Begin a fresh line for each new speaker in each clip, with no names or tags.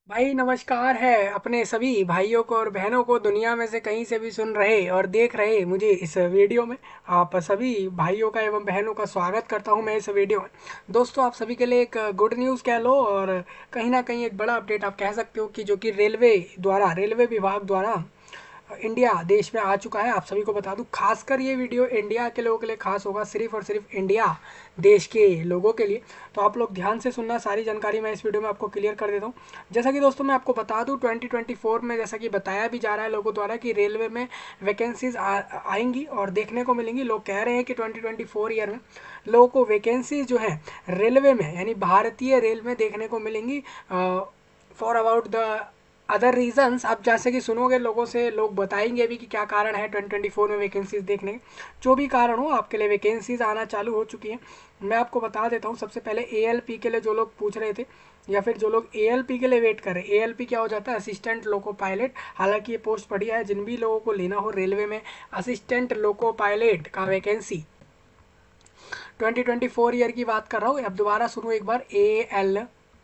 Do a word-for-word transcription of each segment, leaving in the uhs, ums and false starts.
भाई नमस्कार है अपने सभी भाइयों को और बहनों को दुनिया में से कहीं से भी सुन रहे और देख रहे मुझे इस वीडियो में। आप सभी भाइयों का एवं बहनों का स्वागत करता हूं मैं इस वीडियो में। दोस्तों, आप सभी के लिए एक गुड न्यूज़ कह लो और कहीं ना कहीं एक बड़ा अपडेट आप कह सकते हो कि जो कि रेलवे द्वारा रेलवे विभाग द्वारा इंडिया देश में आ चुका है। आप सभी को बता दूं, खासकर ये वीडियो इंडिया के लोगों के लिए खास होगा, सिर्फ और सिर्फ इंडिया देश के लोगों के लिए। तो आप लोग ध्यान से सुनना, सारी जानकारी मैं इस वीडियो में आपको क्लियर कर देता हूँ। जैसा कि दोस्तों मैं आपको बता दूं, ट्वेंटी ट्वेंटी फोर में जैसा कि बताया भी जा रहा है लोगों द्वारा कि रेलवे में वैकेंसीज आएंगी और देखने को मिलेंगी। लोग कह रहे हैं कि ट्वेंटी ट्वेंटी फोर ईयर में लोगों को वैकेंसीज जो है रेलवे में यानी भारतीय रेल में देखने को मिलेंगी। For about the other reasons आप जैसे कि सुनोगे लोगों से, लोग बताएंगे भी कि क्या कारण है ट्वेंटी ट्वेंटी फोर में वैकेंसीज देखने के। जो भी कारण हो, आपके लिए वैकेंसीज आना चालू हो चुकी हैं। मैं आपको बता देता हूँ। सबसे पहले ए एल पी के लिए जो लोग पूछ रहे थे या फिर जो लोग ए एल पी के लिए वेट कर रहे हैं, ए एल पी क्या हो जाता है? Assistant loco pilot. हालांकि ये पोस्ट बढ़िया है। जिन भी लोगों को लेना हो रेलवे में असिस्टेंट लोको पायलट का vacancy, twenty twenty four year की बात कर रहा हूँ। अब दोबारा सुनो एक बार, A L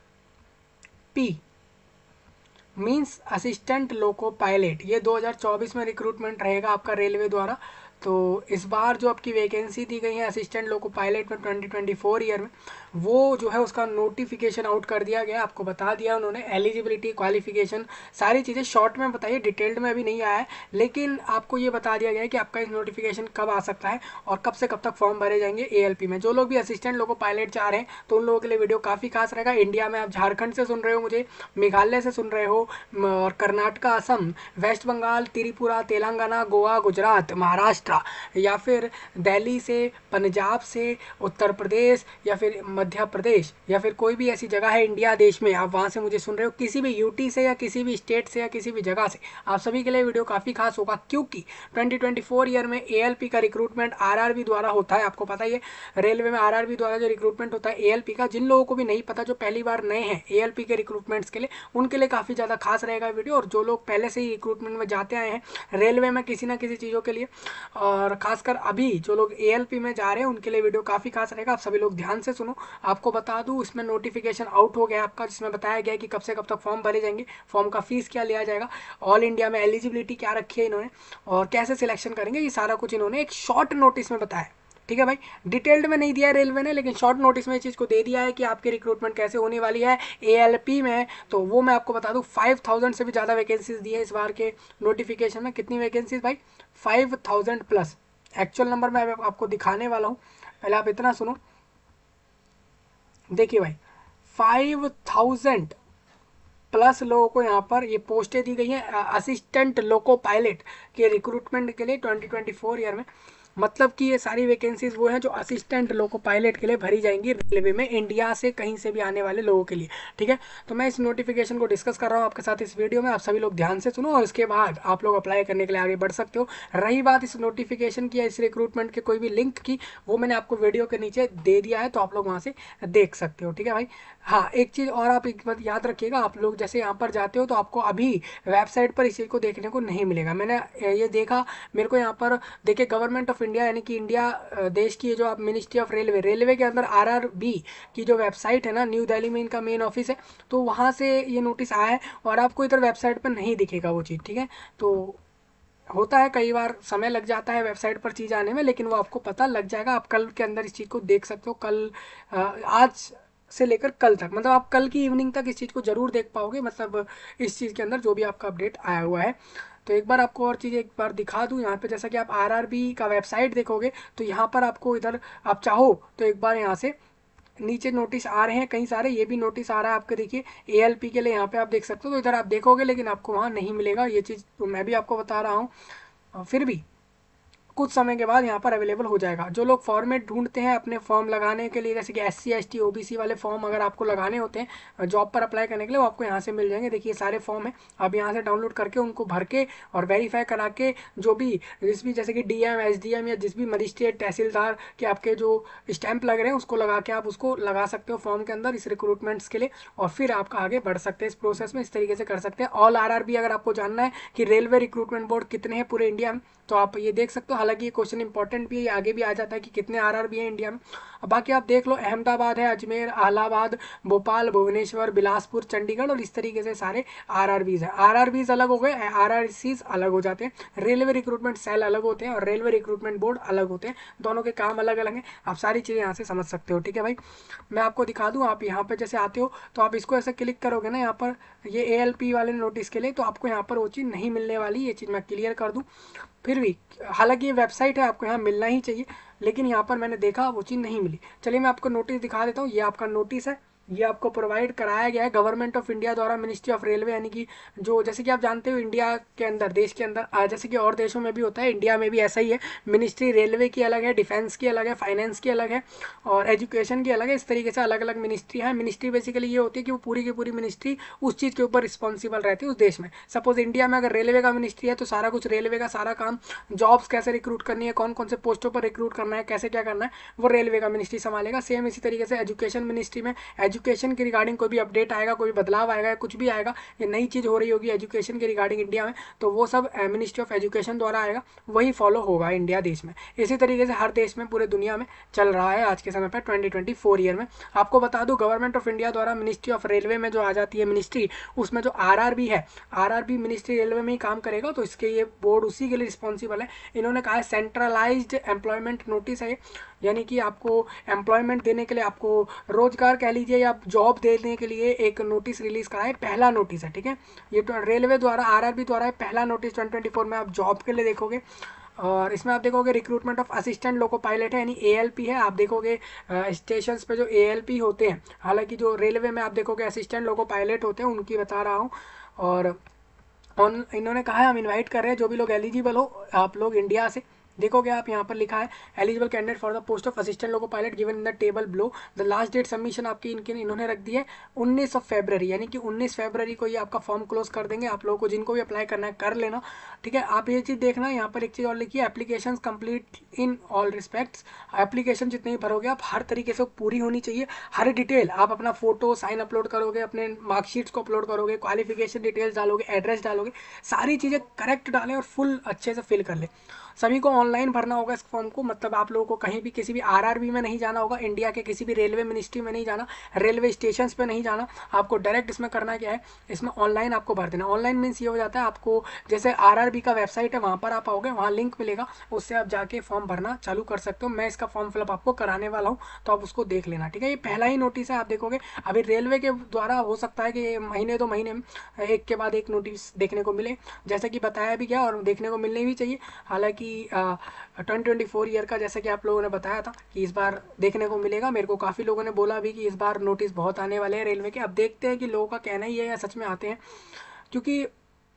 P means assistant loco pilot. ये दो हज़ार चौबीस में रिक्रूटमेंट रहेगा आपका रेलवे द्वारा। तो इस बार जो आपकी वैकेंसी दी गई है असिस्टेंट लोको पायलट में ट्वेंटी ट्वेंटी फोर ईयर में, वो जो है उसका नोटिफिकेशन आउट कर दिया गया। आपको बता दिया उन्होंने, एलिजिबिलिटी, क्वालिफिकेशन, सारी चीज़ें शॉर्ट में बताइए, डिटेल्ड में अभी नहीं आया है। लेकिन आपको ये बता दिया गया है कि आपका इस नोटिफिकेशन कब आ सकता है और कब से कब तक फॉर्म भरे जाएंगे ए एल पी में। जो लोग भी असिस्टेंट लोको पायलट चाह रहे हैं तो उन लोगों के लिए वीडियो काफ़ी खास रहेगा। इंडिया में आप झारखंड से सुन रहे हो मुझे, मेघालय से सुन रहे हो, और कर्नाटका, असम, वेस्ट बंगाल, त्रिपुरा, तेलंगाना, गोवा, गुजरात, महाराष्ट्र, या फिर दिल्ली से, पंजाब से, उत्तर प्रदेश या फिर मध्य प्रदेश, या फिर कोई भी ऐसी जगह है इंडिया देश में आप वहाँ से मुझे सुन रहे हो, किसी भी यूटी से या किसी भी स्टेट से या किसी भी जगह से, आप सभी के लिए वीडियो काफ़ी खास होगा। क्योंकि ट्वेंटी ट्वेंटी फोर ईयर में ए एल पी का रिक्रूटमेंट आर आर बी द्वारा होता है। आपको पता ही है रेलवे में आर आर बी द्वारा जो रिक्रूटमेंट होता है ए एल पी का। जिन लोगों को भी नहीं पता, जो पहली बार नए हैं ए एल पी के रिक्रूटमेंट्स के लिए, उनके लिए काफ़ी ज़्यादा खास रहेगा वीडियो। और जो लोग पहले से ही रिक्रूटमेंट में जाते आए हैं रेलवे में किसी ना किसी चीज़ों के लिए, और खासकर अभी जो लोग ए एल पी में जा रहे हैं उनके लिए वीडियो काफ़ी खास रहेगा। आप सभी लोग ध्यान से सुनो। आपको बता दूं, इसमें नोटिफिकेशन आउट हो गया आपका, जिसमें बताया गया कि कब से कब तक फॉर्म भरे जाएंगे, फॉर्म का फीस क्या लिया जाएगा, ऑल इंडिया में एलिजिबिलिटी क्या रखी है इन्होंने, और कैसे सिलेक्शन करेंगे, ये सारा कुछ इन्होंने एक शॉर्ट नोटिस में बताया। ठीक है भाई, डिटेल्ड में नहीं दिया है रेलवे ने, लेकिन शॉर्ट नोटिस में इस चीज़ को दे दिया है कि आपकी रिक्रूटमेंट कैसे होने वाली है ए एल पी में। तो वो मैं आपको बता दूं, फाइव थाउजेंड से भी ज़्यादा वैकेंसीज दी है इस बार के नोटिफिकेशन में। कितनी वैकेंसीज भाई? Five thousand plus. Actual number मैं आपको दिखाने वाला हूँ, पहले आप इतना सुनो। देखिए भाई, फाइव थाउजेंड प्लस लोगों को यहाँ पर ये पोस्टें दी गई हैं असिस्टेंट लोको पायलट के रिक्रूटमेंट के लिए ट्वेंटी ट्वेंटी फोर ईयर में। मतलब कि ये सारी वैकेंसीज वो हैं जो असिस्टेंट लोको पायलट के लिए भरी जाएंगी रेलवे में, इंडिया से कहीं से भी आने वाले लोगों के लिए। ठीक है, तो मैं इस नोटिफिकेशन को डिस्कस कर रहा हूँ आपके साथ इस वीडियो में। आप सभी लोग ध्यान से सुनो और इसके बाद आप लोग अप्लाई करने के लिए आगे बढ़ सकते हो। रही बात इस नोटिफिकेशन की या इस रिक्रूटमेंट के कोई भी लिंक की, वो मैंने आपको वीडियो के नीचे दे दिया है, तो आप लोग वहाँ से देख सकते हो। ठीक है भाई। हाँ, एक चीज़ और आप एक बात याद रखिएगा, आप लोग जैसे यहाँ पर जाते हो तो आपको अभी वेबसाइट पर इस चीज़ को देखने को नहीं मिलेगा। मैंने ये देखा, मेरे को यहाँ पर देखिए, गवर्नमेंट ऑफ इंडिया यानी कि इंडिया देश की जो आप मिनिस्ट्री ऑफ रेलवे, रेलवे के अंदर आर आर बी की जो वेबसाइट है ना, न्यू दिल्ली में इनका मेन ऑफिस है, तो वहाँ से ये नोटिस आया है और आपको इधर वेबसाइट पर नहीं दिखेगा वो चीज़। ठीक है, तो होता है कई बार समय लग जाता है वेबसाइट पर चीज़ आने में, लेकिन वो आपको पता लग जाएगा। आप कल के अंदर इस चीज़ को देख सकते हो। कल आज से लेकर कल तक, मतलब आप कल की इवनिंग तक इस चीज़ को ज़रूर देख पाओगे, मतलब इस चीज़ के अंदर जो भी आपका अपडेट आया हुआ है। तो एक बार आपको और चीज़ एक बार दिखा दूँ यहाँ पे, जैसा कि आप आर आर बी का वेबसाइट देखोगे तो यहाँ पर आपको इधर, आप चाहो तो एक बार यहाँ से नीचे नोटिस आ रहे हैं कई सारे, ये भी नोटिस आ रहा है आपके, देखिए ए एल पी के लिए यहाँ पे आप देख सकते हो। तो इधर आप देखोगे लेकिन आपको वहाँ नहीं मिलेगा ये चीज़, तो मैं भी आपको बता रहा हूँ। फिर भी कुछ समय के बाद यहाँ पर अवेलेबल हो जाएगा। जो लोग फॉर्मेट ढूंढते हैं अपने फॉर्म लगाने के लिए, जैसे कि S C S T O B C वाले फॉर्म अगर आपको लगाने होते हैं जॉब पर अप्लाई करने के लिए, वो आपको यहाँ से मिल जाएंगे। देखिए सारे फॉर्म है, आप यहाँ से डाउनलोड करके उनको भर के और वेरीफाई करा के, जो भी जिस भी जैसे कि D M S D M या जिस भी मजिस्ट्रेट तहसीलदार के आपके जो स्टैंप लग रहे हैं उसको लगा के आप उसको लगा सकते हो फॉर्म के अंदर इस रिक्रूटमेंट्स के लिए, और फिर आपका आगे बढ़ सकते हैं इस प्रोसेस में। इस तरीके से कर सकते हैं। ऑल आर आर बी अगर आपको जानना है कि रेलवे रिक्रूटमेंट बोर्ड कितने हैं पूरे इंडिया में, तो आप ये देख सकते हो। हालांकि ये क्वेश्चन इंपॉर्टेंट भी है, आगे भी आ जाता है कि कितने आर आर बी है इंडिया में। अब बाकी आप देख लो, अहमदाबाद है, अजमेर, इलाहाबाद, भोपाल, भुवनेश्वर, बिलासपुर, चंडीगढ़ और इस तरीके से सारे आर आर बीज है। आर आर बीज अलग हो गए, आर आर सीज अलग हो जाते हैं, रेलवे रिक्रूटमेंट सेल अलग होते हैं और रेलवे रिक्रूटमेंट बोर्ड अलग होते हैं, दोनों के काम अलग अलग हैं। आप सारी चीज़ें यहाँ से समझ सकते हो, ठीक है भाई। मैं आपको दिखा दूँ, आप यहाँ पर जैसे आते हो तो आप इसको ऐसे क्लिक करोगे ना, यहाँ पर ये ए एल पी वाले नोटिस के लिए, तो आपको यहाँ पर वो चीज़ नहीं मिलने वाली, ये चीज़ मैं क्लियर कर दूँ। फिर भी हालांकि ये वेबसाइट है, आपको यहाँ मिलना ही चाहिए, लेकिन यहाँ पर मैंने देखा वो चीज़ नहीं मिली। चलिए मैं आपको नोटिस दिखा देता हूँ। ये आपका नोटिस है, ये आपको प्रोवाइड कराया गया है गवर्नमेंट ऑफ इंडिया द्वारा, मिनिस्ट्री ऑफ रेलवे, यानी कि जो जैसे कि आप जानते हो इंडिया के अंदर, देश के अंदर, जैसे कि और देशों में भी होता है, इंडिया में भी ऐसा ही है। मिनिस्ट्री रेलवे की अलग है, डिफेंस की अलग है, फाइनेंस की अलग है और एजुकेशन की अलग है। इस तरीके से अलग अलग मिनिस्ट्री है। मिनिस्ट्री बेसिकली ये होती है कि वो पूरी की पूरी मिनिस्ट्री उस चीज़ के ऊपर रिस्पॉन्सिबल रहती है उस देश में। सपोज इंडिया में अगर रेलवे का मिनिस्ट्री है तो सारा कुछ रेलवे का सारा काम, जॉब्स कैसे रिक्रूट करनी है, कौन कौन से पोस्टों पर रिक्रूट करना है, कैसे क्या करना है, वो रेलवे का मिनिस्ट्री संभालेगा। सेम इसी तरीके से एजुकेशन मिनिस्ट्री में एजुकेशन के रिगार्डिंग कोई भी अपडेट आएगा, कोई बदलाव आएगा, कुछ भी आएगा, ये नई चीज़ हो रही होगी एजुकेशन के रिगार्डिंग इंडिया में, तो वो सब मिनिस्ट्री ऑफ एजुकेशन द्वारा आएगा, वही फॉलो होगा इंडिया देश में। इसी तरीके से हर देश में, पूरे दुनिया में चल रहा है आज के समय पर ट्वेंटी ट्वेंटी फोर ईयर में। आपको बता दूं, गवर्नमेंट ऑफ इंडिया द्वारा मिनिस्ट्री ऑफ रेलवे में जो आ जाती है मिनिस्ट्री, उसमें जो आर आर बी है, R R B ministry railway में ही काम करेगा, तो इसके ये बोर्ड उसी के लिए रिस्पॉन्सिबल है। इन्होंने कहा है सेंट्रलाइज्ड एम्प्लॉयमेंट नोटिस है, यानी कि आपको एम्प्लॉयमेंट देने के लिए, आपको रोजगार कह लीजिए या जॉब देने के लिए एक नोटिस रिलीज करा है, पहला नोटिस है, ठीक है। ये तो रेलवे द्वारा, आरआरबी द्वारा पहला नोटिस ट्वेंटी ट्वेंटी फोर में आप जॉब के लिए देखोगे। और इसमें आप देखोगे recruitment of assistant loco pilot है, यानी ए एल पी है। आप देखोगे स्टेशन पे जो ए एल पी होते हैं, हालांकि जो रेलवे में आप देखोगे असिस्टेंट लोको पायलट होते हैं, उनकी बता रहा हूँ। और ऑन इन्होंने कहा है हम इनवाइट कर रहे हैं जो भी लोग एलिजिबल हो, आप लोग इंडिया से, देखोगे आप यहाँ पर लिखा है eligible candidate for the post of assistant loco pilot given in the table below. The last date submission आपकी इनके इन्होंने रख दी है उन्नीस ऑफ फरवरी, यानी कि उन्नीस फरवरी को ये आपका फॉर्म क्लोज कर देंगे। आप लोगों को जिनको भी अप्लाई करना है कर लेना, ठीक है। आप ये चीज़ देखना, यहाँ पर एक चीज़ और लिखी है, application complete in all respects. Application जितनी भी भरोगे आप, हर तरीके से पूरी होनी चाहिए, हर डिटेल आप अपना फोटो साइन अपलोड करोगे, अपने मार्कशीट्स को अपलोड करोगे, क्वालिफिकेशन डिटेल्स डालोगे, एड्रेस डालोगे, सारी चीज़ें करेक्ट डालें और फुल अच्छे से फिल कर ले। सभी को ऑनलाइन भरना होगा इस फॉर्म को, मतलब आप लोगों को कहीं भी किसी भी आरआरबी में नहीं जाना होगा, इंडिया के किसी भी रेलवे मिनिस्ट्री में नहीं जाना, रेलवे स्टेशन पे नहीं जाना, आपको डायरेक्ट इसमें करना क्या है, इसमें ऑनलाइन आपको भर देना। ऑनलाइन मीन्स ये हो जाता है, आपको जैसे आरआरबी का वेबसाइट है वहाँ पर आप आओगे, वहाँ लिंक मिलेगा, उससे आप जाके फॉर्म भरना चालू कर सकते हो। मैं इसका फॉर्म फिलअप आपको कराने वाला हूँ, तो आप उसको देख लेना, ठीक है। ये पहला ही नोटिस है, आप देखोगे अभी रेलवे के द्वारा हो सकता है कि महीने दो महीने में एक के बाद एक नोटिस देखने को मिले, जैसे कि बताया भी गया और देखने को मिलने भी चाहिए। हालांकि ट्वेंटी ट्वेंटी फोर ईयर का जैसे कि आप लोगों ने बताया था कि इस बार देखने को मिलेगा, मेरे को काफ़ी लोगों ने बोला भी कि इस बार नोटिस बहुत आने वाले हैं रेलवे के। अब देखते हैं कि लोगों का कहना ही है या सच में आते हैं, क्योंकि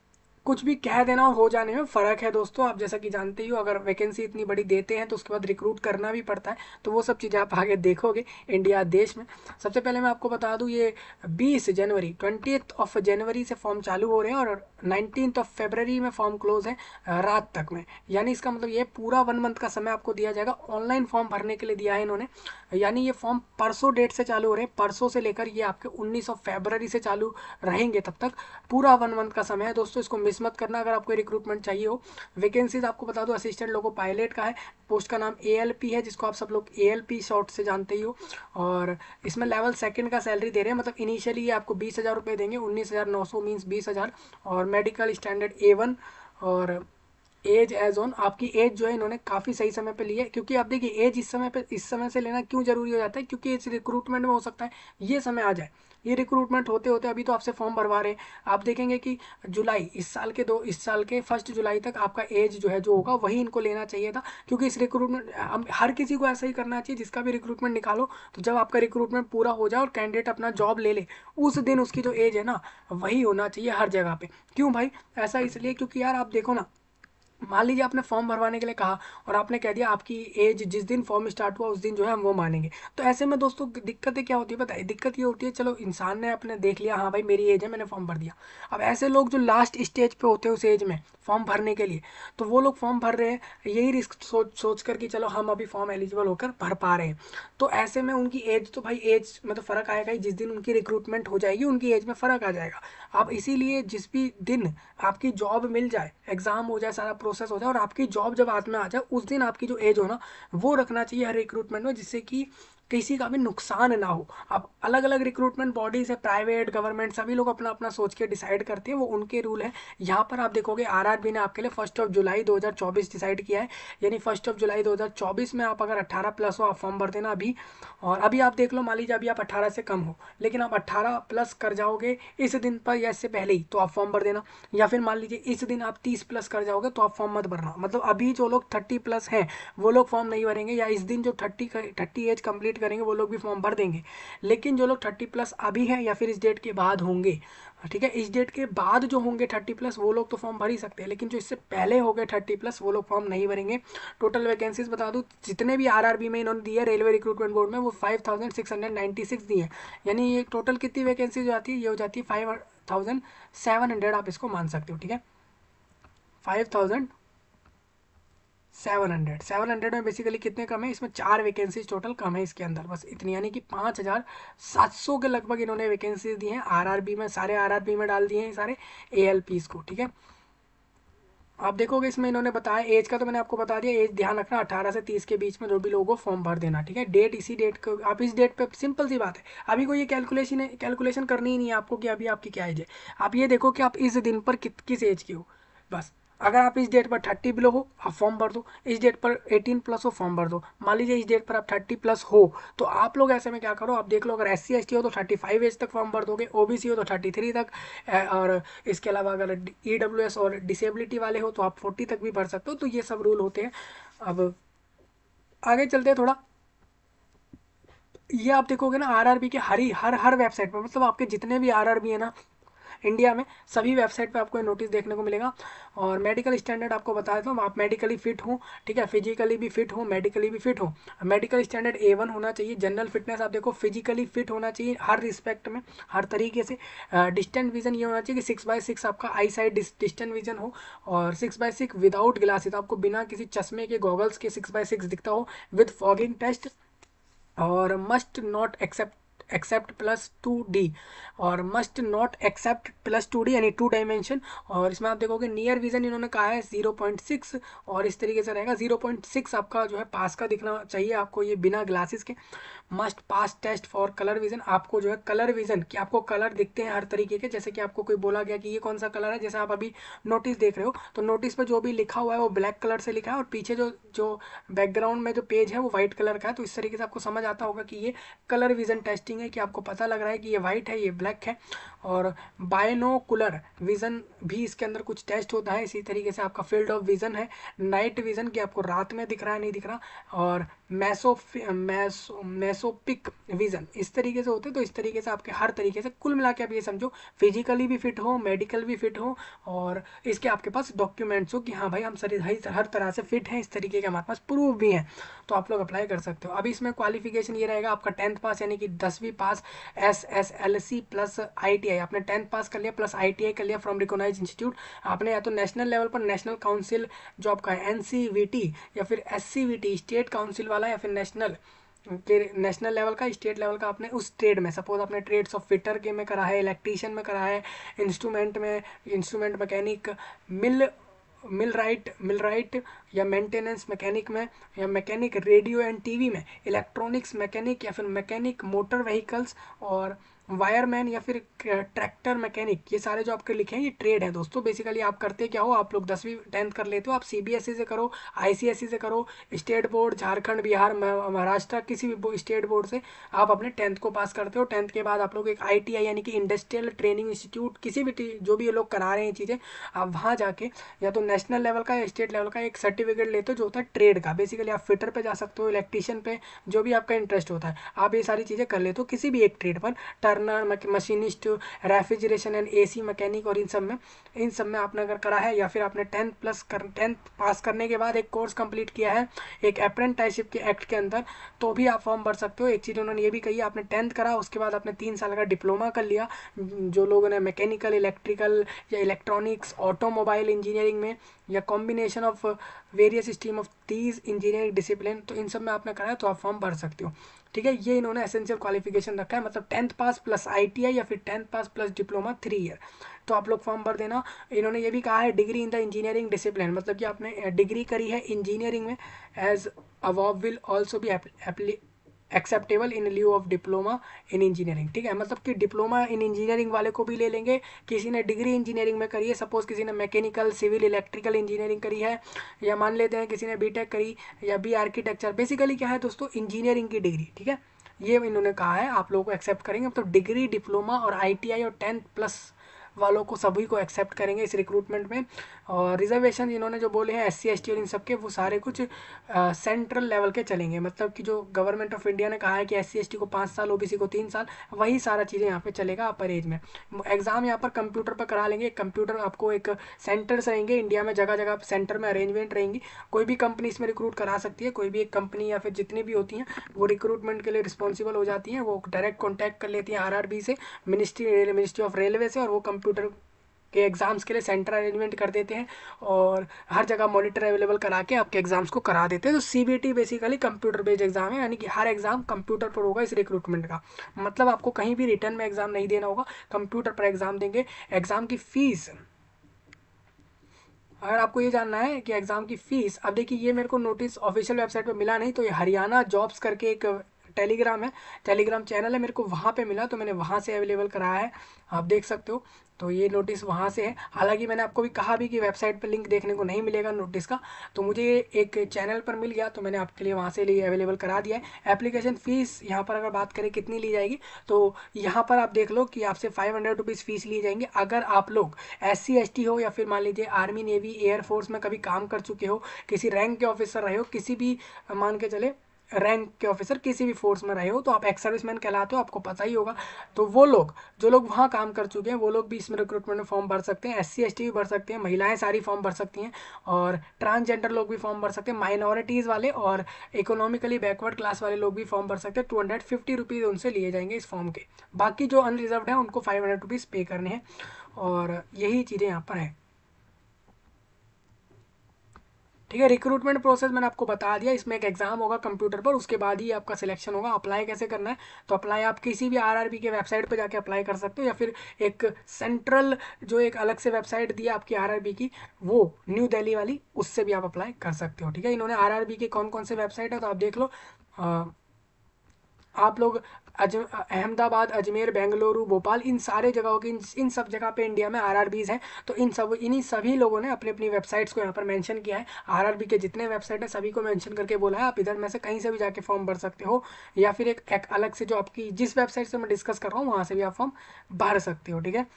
कुछ भी कह देना और हो जाने में फ़र्क है दोस्तों। आप जैसा कि जानते ही हो, अगर वैकेंसी इतनी बड़ी देते हैं तो उसके बाद रिक्रूट करना भी पड़ता है, तो वो सब चीज़ें आप आगे देखोगे इंडिया देश में। सबसे पहले मैं आपको बता दूं, ये बीस जनवरी ट्वेंटियथ ऑफ जनवरी से फॉर्म चालू हो रहे हैं और नाइनटीन्थ ऑफ फरवरी में फॉर्म क्लोज है रात तक में, यानी इसका मतलब ये पूरा वन मंथ का समय आपको दिया जाएगा। ऑनलाइन फॉर्म भरने के लिए दिया है इन्होंने, यानी ये फॉर्म परसों डेट से चालू हो रहे हैं, परसों से लेकर ये आपके उन्नीस ऑफ फरवरी से चालू रहेंगे, तब तक पूरा वन मंथ का समय है दोस्तों। इसको मिस मत करना अगर आपको रिक्रूटमेंट चाहिए हो। वैकेंसीज आपको बता दो, असिस्टेंट लोको पायलट का है, पोस्ट का नाम ए एल पी है, जिसको आप सब लोग ए एल पी शॉर्ट से जानते ही हो। और इसमें लेवल सेकंड का सैलरी दे रहे हैं, मतलब इनिशियली ये आपको बीस हज़ार रुपये देंगे, उन्नीस हज़ार नौ सौ मीन्स बीस हज़ार। और मेडिकल स्टैंडर्ड ए वन और एज एज ऑन, आपकी एज जो है इन्होंने काफ़ी सही समय पे ली है, क्योंकि आप देखिए एज इस समय पे इस समय से लेना क्यों जरूरी हो जाता है, क्योंकि इस रिक्रूटमेंट में हो सकता है ये समय आ जाए, ये रिक्रूटमेंट होते होते अभी तो आपसे फॉर्म भरवा रहे हैं, आप देखेंगे कि जुलाई इस साल के दो इस साल के फर्स्ट जुलाई तक आपका एज जो है जो होगा वही इनको लेना चाहिए था, क्योंकि इस रिक्रूटमेंट हर किसी को ऐसा ही करना चाहिए, जिसका भी रिक्रूटमेंट निकालो तो जब आपका रिक्रूटमेंट पूरा हो जाए और कैंडिडेट अपना जॉब ले ले, उस दिन उसकी जो एज है ना वही होना चाहिए हर जगह पे। क्यों भाई, ऐसा इसलिए क्योंकि यार आप देखो ना, मान लीजिए आपने फॉर्म भरवाने के लिए कहा और आपने कह दिया आपकी एज जिस दिन फॉर्म स्टार्ट हुआ उस दिन जो है हम वो मानेंगे, तो ऐसे में दोस्तों दिक्कतें क्या होती है पता है, दिक्कत ये होती है, चलो इंसान ने अपने देख लिया हाँ भाई मेरी एज है मैंने फॉर्म भर दिया, अब ऐसे लोग जो लास्ट स्टेज पे होते हैं उस एज में फॉर्म भरने के लिए, तो वो लोग फॉर्म भर रहे हैं यही रिस्क सोच सोच कर कि चलो हम अभी फॉर्म एलिजिबल होकर भर पा रहे हैं, तो ऐसे में उनकी एज तो भाई एज में तो फ़र्क आएगा ही, जिस दिन उनकी रिक्रूटमेंट हो जाएगी उनकी एज में फ़र्क आ जाएगा। अब इसीलिए जिस भी दिन आपकी जॉब मिल जाए, एग्ज़ाम हो जाए, सारा प्रोसेस हो जाए और आपकी जॉब जब हाथ में आ जाए उस दिन आपकी जो एज हो ना वो रखना चाहिए हर रिक्रूटमेंट में, जिससे कि किसी का भी नुकसान ना हो। अब अलग अलग रिक्रूटमेंट बॉडीज है, प्राइवेट गवर्नमेंट सभी लोग अपना अपना सोच के डिसाइड करते हैं, वो उनके रूल है। यहाँ पर आप देखोगे आरआरबी ने आपके लिए फर्स्ट ऑफ जुलाई दो हज़ार चौबीस डिसाइड किया है, यानी फर्स्ट ऑफ जुलाई दो हज़ार चौबीस में आप अगर अट्ठारह प्लस हो आप फॉर्म भर देना अभी। और अभी आप देख लो, मान लीजिए अभी आप अट्ठारह से कम हो लेकिन आप अट्ठारह प्लस कर जाओगे इस दिन पर या इससे पहले ही, तो आप फॉर्म भर देना। या फिर मान लीजिए इस दिन आप तीस प्लस कर जाओगे तो आप फॉर्म मत भरना। मतलब अभी जो लोग थर्टी प्लस हैं वो लोग फॉर्म नहीं भरेंगे, या इस दिन जो थर्टी थर्टी एज कंप्लीट करेंगे वो लोग भी फॉर्म भर देंगे। लेकिन जो लोग थर्टी प्लस अभी हैं या फिर इस डेट के बाद होंगे, ठीक है, इस डेट के बाद जो होंगे थर्टी प्लस वो लोग तो फॉर्म भर ही सकते हैं, लेकिन जो इससे पहले हो गए थर्टी प्लस वो लोग फॉर्म नहीं भरेंगे। टोटल वैकेंसीज बता दूं, जितने भी आरआरबी में इन्होंने दिए रेलवे रिक्रूटमेंट बोर्ड में, वो five thousand six hundred ninety six दी है। यानी ये टोटल कितनी वैकेंसी जो आती है, ये हो जाती है फाइव थाउजेंड सेवन हंड्रेड, आप इसको मान सकते हो। ठीक है, five thousand seven hundred seven hundred में बेसिकली कितने कम है, इसमें चार वैकेंसीज टोटल कम है इसके अंदर, बस इतनी। यानी कि पाँच हज़ार सात सौ के लगभग इन्होंने वैकेंसीज दी हैं आरआरबी में, सारे आरआरबी में डाल दिए हैं सारे एएलपीज को। ठीक है, आप देखोगे इसमें इन्होंने बताया एज का, तो मैंने आपको बता दिया, एज ध्यान रखना अठारह से तीस के बीच में जो भी लोगों को फॉर्म भर देना। ठीक है, डेट इसी डेट को, आप इस डेट पे, सिंपल सी बात है, अभी कोई ये कैलकुलेशन है, कैलकुलेशन करनी ही नहीं है आपको कि अभी आपकी क्या एज है। आप ये देखो कि आप इस दिन पर कित किस एज के हो, बस। अगर आप इस डेट पर थर्टी बिलो हो आप फॉर्म भर दो, इस डेट पर एटीन प्लस हो फॉर्म भर दो। मान लीजिए इस डेट पर आप थर्टी प्लस हो तो आप लोग ऐसे में क्या करो, आप देख लो, अगर एस सी एस टी हो तो थर्टी फाइव एज तक फॉर्म भर दोगे, ओबीसी हो तो थर्टी थ्री तक, और इसके अलावा अगर ई डब्ल्यू एस और डिसेबिलिटी वाले हो तो आप फोर्टी तक भी भर सकते हो। तो ये सब रूल होते हैं। अब आगे चलते हैं थोड़ा। ये आप देखोगे ना आरआरबी के हर ही हर हर वेबसाइट पर, मतलब आपके जितने भी आरआरबी है ना इंडिया में, सभी वेबसाइट पे आपको नोटिस देखने को मिलेगा। और मेडिकल स्टैंडर्ड आपको बता देता हूँ, आप मेडिकली फिट हो, ठीक है, फिजिकली भी फिट हो, मेडिकली भी फिट हो। मेडिकल स्टैंडर्ड ए वन होना चाहिए। जनरल फिटनेस आप देखो, फिजिकली फिट होना चाहिए हर रिस्पेक्ट में, हर तरीके से। डिस्टेंट विजन ये होना चाहिए कि सिक्स बाय सिक्स आपका आई साइड डिस्टेंट विजन हो, और six by six without glasses, आपको बिना किसी चश्मे के गॉगल्स के सिक्स बाय सिक्स दिखता हो, विद फॉगिंग टेस्ट। और must not accept accept plus two D, और must not accept plus two D यानी टू डायमेंशन। और इसमें आप देखोगे नियर विजन इन्होंने कहा है जीरो पॉइंट सिक्स, और इस तरीके से रहेगा जीरो पॉइंट सिक्स आपका जो है पास का दिखना चाहिए आपको, ये बिना ग्लासेस के। Must pass test for colour vision, आपको जो है कलर विजन कि आपको कलर दिखते हैं हर तरीके के, जैसे कि आपको कोई बोला गया कि ये कौन सा कलर है, जैसे आप अभी नोटिस देख रहे हो तो नोटिस पे जो भी लिखा हुआ है वो ब्लैक कलर से लिखा है, और पीछे जो जो बैकग्राउंड में जो पेज है वो व्हाइट कलर का है। तो इस तरीके से आपको समझ आता होगा कि ये कलर विजन टेस्टिंग है, कि आपको पता लग रहा है कि ये व्हाइट है ये ब्लैक है। और बायनोकुलर विजन भी इसके अंदर कुछ टेस्ट होता है, इसी तरीके से आपका फील्ड ऑफ विजन है। नाइट विजन कि आपको रात में दिख रहा है नहीं दिख रहा, और मैसो मैसो मैसोपिक विजन इस तरीके से होते हैं। तो इस तरीके से आपके हर तरीके से कुल मिला के आप ये समझो, फिजिकली भी फिट हो, मेडिकल भी फिट हो, और इसके आपके पास डॉक्यूमेंट्स हो कि हाँ भाई हम सर हर तरह से फिट हैं, इस तरीके के हमारे पास प्रूफ भी हैं, तो आप लोग अप्लाई कर सकते हो। अभी इसमें क्वालिफिकेशन ये रहेगा आपका टेंथ पास यानी कि दसवीं pass, S S L C plus I T I, आपने टेंथ पास कर लिया प्लस आई टी आई कर लिया फ्रॉम रिकॉग्नाइज इंस्टीट्यूट। आपने या तो नेशनल लेवल पर नेशनल काउंसिल जो आपका है एन सी वी टी, या फिर S C V T state council वाला, या फिर नेशनल के नेशनल लेवल का, स्टेट लेवल का आपने उस ट्रेड में, सपोज आपने ट्रेड्स ऑफ फिटर के में करा है, इलेक्ट्रीशियन में करा है, इंस्ट्रूमेंट में instrument mechanic, mill millwright millwright या मेंटेनेंस मैकेनिक में, या मैकेनिक रेडियो एंड टीवी में, इलेक्ट्रॉनिक्स मैकेनिक, या फिर मैकेनिक मोटर व्हीकल्स, और वायरमैन, या फिर ट्रैक्टर मैकेनिक, ये सारे जो आपके लिखे हैं ये ट्रेड है दोस्तों। बेसिकली आप करते क्या हो, आप लोग दसवीं टेंथ कर लेते हो, आप सीबीएसई से करो, आईसीएसई से करो, स्टेट बोर्ड झारखंड बिहार महाराष्ट्र किसी भी स्टेट बोर्ड से आप अपने टेंथ को पास करते हो। टेंथ के बाद आप लोग एक आईटीआई यानी कि इंडस्ट्रियल ट्रेनिंग इंस्टीट्यूट, किसी भी जो भी ये लोग करा रहे हैं चीज़ें, आप वहाँ जाके या तो नेशनल लेवल का या स्टेट लेवल का एक सर्टिफिकेट लेते हो जो होता है ट्रेड का। बेसिकली आप फिटर पे जा सकते हो, इलेक्ट्रीशियन पे, जो भी आपका इंटरेस्ट होता है आप ये सारी चीज़ें कर लेते हो किसी भी एक ट्रेड पर। Turner, machinist, refrigeration and AC mechanic, और इन सब में इन सब में आपने अगर करा है, या फिर आपने टेंथ प्लस कर टेंथ पास करने के बाद एक कोर्स कंप्लीट किया है एक अप्रेंटिसशिप के एक्ट के अंदर, तो भी आप फॉर्म भर सकते हो। एक चीज़ उन्होंने ये भी कही, आपने टेंथ करा उसके बाद आपने तीन साल का डिप्लोमा कर लिया, जो लोगों ने मैकेनिकल, इलेक्ट्रिकल या इलेक्ट्रॉनिक्स, ऑटोमोबाइल इंजीनियरिंग में, या combination of various stream of these engineering discipline, तो इन सब में आपने करा है तो आप फॉर्म भर सकते हो। ठीक है। ये इन्होंने एसेंशियल क्वालिफिकेशन रखा है, मतलब टेंथ पास प्लस आईटीआई या फिर tenth pass plus diploma three year, तो आप लोग फॉर्म भर देना। इन्होंने ये भी कहा है degree in the engineering discipline, मतलब कि आपने डिग्री करी है इंजीनियरिंग में, as above will also be acceptable in lieu of diploma in engineering. ठीक है, मतलब कि डिप्लोमा इन इंजीनियरिंग वाले को भी ले लेंगे, किसी ने डिग्री इंजीनियरिंग में करी है, सपोज किसी ने मैकेनिकल सिविल इलेक्ट्रिकल इंजीनियरिंग करी है, या मान लेते हैं किसी ने बीटेक करी, या बी आर्किटेक्चर, बेसिकली क्या है दोस्तों, इंजीनियरिंग की डिग्री। ठीक है, ये इन्होंने कहा है आप लोगों को एक्सेप्ट करेंगे, मतलब डिग्री डिप्लोमा और आईटीआई और टेंथ प्लस वालों को सभी को एक्सेप्ट करेंगे इस रिक्रूटमेंट में। और रिजर्वेशन इन्होंने जो बोले हैं एस सी एस टी और इन सब के, वो सारे कुछ सेंट्रल लेवल के चलेंगे, मतलब कि जो गवर्नमेंट ऑफ इंडिया ने कहा है कि एस सी एस टी को पाँच साल ओबीसी को तीन साल, वही सारा चीज़ें यहाँ पे चलेगा अपर एज में। एग्जाम यहाँ पर कंप्यूटर पर करा लेंगे, कंप्यूटर आपको एक सेंटर्स रहेंगे इंडिया में, जगह जगह सेंटर में अरेंजमेंट रहेंगी, कोई भी कंपनी इसमें रिक्रूट करा सकती है, कोई भी एक कंपनी या फिर जितनी भी होती हैं वो रिक्रूटमेंट के लिए रिस्पॉन्सिबल हो जाती हैं, वो डायरेक्ट कॉन्टैक्ट कर लेती हैं आरआरबी से, मिनिस्ट्री मिनिस्ट्री ऑफ रेलवे से, और वो कंप्यूटर के एग्ज़ाम्स के लिए सेंटर अरेंजमेंट कर देते हैं और हर जगह मॉनिटर अवेलेबल करा के आपके एग्जाम्स को करा देते हैं। तो CBT basically computer based exam है, यानी कि हर एग्जाम कंप्यूटर पर होगा इस रिक्रूटमेंट का, मतलब आपको कहीं भी रिटर्न में एग्जाम नहीं देना होगा, कंप्यूटर पर एग्जाम देंगे। एग्जाम की फीस, अगर आपको ये जानना है कि एग्ज़ाम की फ़ीस, अब देखिए ये मेरे को नोटिस ऑफिशियल वेबसाइट पे मिला नहीं, तो ये हरियाणा जॉब्स करके एक टेलीग्राम है, टेलीग्राम चैनल है, मेरे को वहाँ पे मिला, तो मैंने वहाँ से अवेलेबल कराया है, आप देख सकते हो। तो ये नोटिस वहाँ से है, हालांकि मैंने आपको भी कहा भी कि वेबसाइट पर लिंक देखने को नहीं मिलेगा नोटिस का, तो मुझे एक चैनल पर मिल गया, तो मैंने आपके लिए वहाँ से लिए अवेलेबल करा दिया है। एप्लीकेशन फ़ीस यहाँ पर अगर बात करें कितनी ली जाएगी, तो यहाँ पर आप देख लो कि आपसे फाइव हंड्रेड रुपीज़ फ़ीस ली जाएंगे अगर आप लोग एस सी एस टी हो, या फिर मान लीजिए आर्मी नेवी एयरफोर्स में कभी काम कर चुके हो, किसी रैंक के ऑफिसर रहे हो, किसी भी मान के चले रैंक के ऑफिसर किसी भी फोर्स में रहे हो, तो आप एक्स सर्विसमैन कहलाते हो, आपको पता ही होगा। तो वो लोग जो लोग वहाँ काम कर चुके हैं वो लोग भी इसमें रिक्रूटमेंट में फॉर्म भर सकते हैं, एस सी एस टी भी भर सकते हैं, महिलाएं सारी फॉर्म भर सकती हैं, और ट्रांसजेंडर लोग भी फॉर्म भर सकते हैं, माइनॉरिटीज़ वाले और इकोनॉमिकली बैकवर्ड क्लास वाले लोग भी फॉर्म भर सकते हैं। टू हंड्रेड फिफ्टी रुपीज़ उनसे लिए जाएंगे इस फॉर्म के, बाकी जो अनरिजर्व है उनको फाइव हंड्रेड रुपीज़ पे करने हैं, और यही चीज़ें यहाँ पर है। ठीक है, रिक्रूटमेंट प्रोसेस मैंने आपको बता दिया, इसमें एक एग्जाम होगा कंप्यूटर पर, उसके बाद ही आपका सिलेक्शन होगा। अप्लाई कैसे करना है, तो अप्लाई आप किसी भी आरआरबी के वेबसाइट पर जाके अप्लाई कर सकते हो, या फिर एक सेंट्रल जो एक अलग से वेबसाइट दी है आपकी आरआरबी की, वो न्यू दिल्ली वाली, उससे भी आप अप्लाई कर सकते हो। ठीक है, इन्होंने आरआरबी के कौन कौन से वेबसाइट है तो आप देख लो, आ, आप लोग अज अहमदाबाद, अजमेर, बेंगलुरु, भोपाल, इन सारे जगहों की, इन, इन सब जगह पे इंडिया में आरआरबीज हैं, तो इन सब इन्हीं सभी लोगों ने अपनी अपनी वेबसाइट्स को यहाँ पर मेंशन किया है। आरआरबी के जितने वेबसाइट है सभी को मेंशन करके बोला है आप इधर में से कहीं से भी जाके फॉर्म भर सकते हो, या फिर एक, एक अलग से जो आपकी जिस वेबसाइट से मैं डिस्कस कर रहा हूँ वहाँ से भी आप फॉर्म भर सकते हो। ठीक है,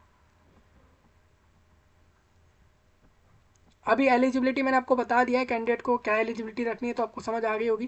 अभी एलिजिबिलिटी मैंने आपको बता दिया है, कैंडिडेट को क्या एलिजिबिलिटी रखनी है, तो आपको समझ आ गई होगी।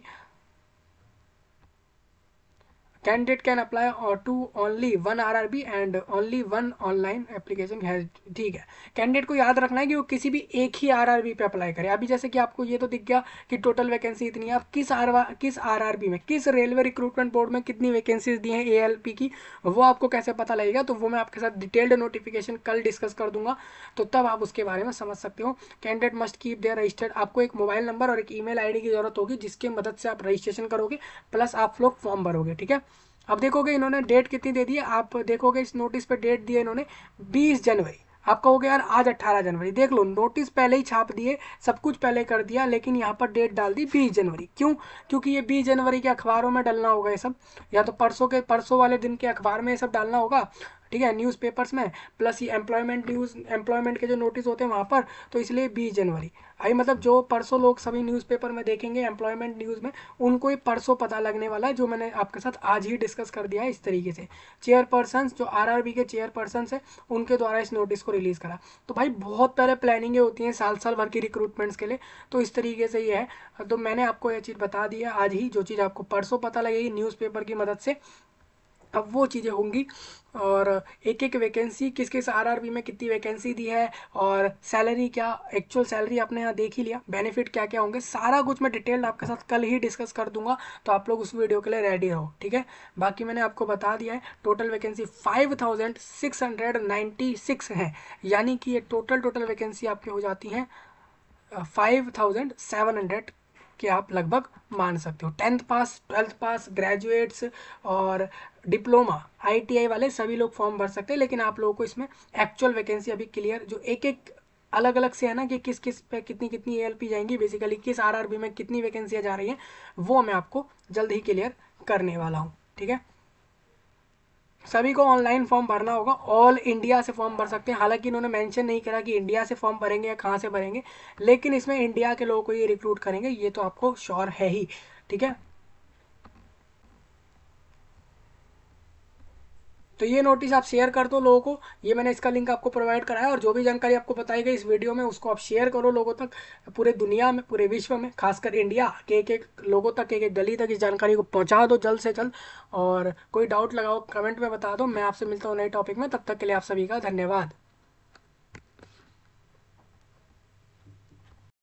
कैंडिडेट कैन अप्लाई और to only one RRB and only one online application has. ठीक है, कैंडिडेट को याद रखना है कि वो किसी भी एक ही आरआरबी पे अप्लाई करे। अभी जैसे कि आपको ये तो दिख गया कि टोटल वैकेंसी इतनी है, आप किस आर किस आरआरबी में, किस रेलवे रिक्रूटमेंट बोर्ड में कितनी वैकेंसीज दी हैं एएलपी की, वो आपको कैसे पता लगेगा, तो वो मैं आपके साथ डिटेल्ड नोटिफिकेशन कल डिस्कस कर दूंगा, तो तब आप उसके बारे में समझ सकते हो। Candidate must keep their registered, आपको एक मोबाइल नंबर और एक ईमेल आईडी की जरूरत होगी जिसकी मदद से आप रजिस्ट्रेशन करोगे, प्लस आप लोग फॉर्म भरोगे। ठीक है, अब देखोगे इन्होंने डेट कितनी दे दी है, आप देखोगे इस नोटिस पे डेट दी है इन्होंने बीस जनवरी। आप कहोगे यार आज अट्ठारह जनवरी, देख लो नोटिस पहले ही छाप दिए, सब कुछ पहले कर दिया, लेकिन यहाँ पर डेट डाल दी बीस जनवरी। क्यों? क्योंकि ये बीस जनवरी के अखबारों में डालना होगा ये सब, या तो परसों के परसों वाले दिन के अखबार में ये सब डालना होगा। ठीक है, न्यूज़पेपर्स में, प्लस ये एम्प्लॉयमेंट न्यूज़ एम्प्लॉयमेंट के जो नोटिस होते हैं वहाँ पर, तो इसलिए बीस जनवरी। आई मतलब जो परसों लोग सभी न्यूज़पेपर में देखेंगे एम्प्लॉयमेंट न्यूज़ में, उनको ये परसों पता लगने वाला है, जो मैंने आपके साथ आज ही डिस्कस कर दिया है इस तरीके से। चेयरपर्सन जो आरआरबी के चेयरपर्सन है उनके द्वारा इस नोटिस को रिलीज़ करा। तो भाई बहुत पहले प्लानिंगें होती हैं साल साल भर की रिक्रूटमेंट्स के लिए, तो इस तरीके से ये है। तो मैंने आपको ये चीज़ बता दी है आज ही, जो चीज़ आपको परसों पता लगेगी न्यूज़पेपर की मदद से, अब वो चीज़ें होंगी। और एक एक वैकेंसी किस किस आरआरबी में कितनी वैकेंसी दी है, और सैलरी क्या, एक्चुअल सैलरी आपने यहाँ देख ही लिया, बेनिफिट क्या क्या होंगे, सारा कुछ मैं डिटेल्ड आपके साथ कल ही डिस्कस कर दूंगा, तो आप लोग उस वीडियो के लिए रेडी रहो। ठीक है, बाकी मैंने आपको बता दिया है total vacancy five thousand six hundred ninety six है, यानी कि ये टोटल टोटल वैकेंसी आपकी हो जाती हैं फाइव थाउजेंड सेवन हंड्रेड कि आप लगभग मान सकते हो। Tenth pass, twelfth pass, graduates और डिप्लोमा, आईटीआई वाले सभी लोग फॉर्म भर सकते हैं, लेकिन आप लोगों को इसमें एक्चुअल वैकेंसी अभी क्लियर जो एक एक अलग अलग से है ना कि किस किस पे कितनी कितनी एएलपी जाएंगी, बेसिकली किस आरआरबी में कितनी वैकेंसियाँ जा रही हैं, वो मैं आपको जल्द ही क्लियर करने वाला हूँ। ठीक है, सभी को ऑनलाइन फॉर्म भरना होगा, ऑल इंडिया से फॉर्म भर सकते हैं। हालांकि इन्होंने मेंशन नहीं करा कि इंडिया से फॉर्म भरेंगे या कहाँ से भरेंगे, लेकिन इसमें इंडिया के लोगों को ये रिक्रूट करेंगे, ये तो आपको श्योर है ही। ठीक है, तो ये नोटिस आप शेयर कर दो लोगों को, ये मैंने इसका लिंक आपको प्रोवाइड कराया, और जो भी जानकारी आपको बताई गई इस वीडियो में उसको आप शेयर करो लोगों तक, पूरे दुनिया में, पूरे विश्व में, खासकर इंडिया के एक एक लोगों तक, एक एक गली तक इस जानकारी को पहुंचा दो जल्द से जल्द। और कोई डाउट लगाओ कमेंट में बता दो। मैं आपसे मिलता हूँ नए टॉपिक में, तब तक के लिए आप सभी का धन्यवाद।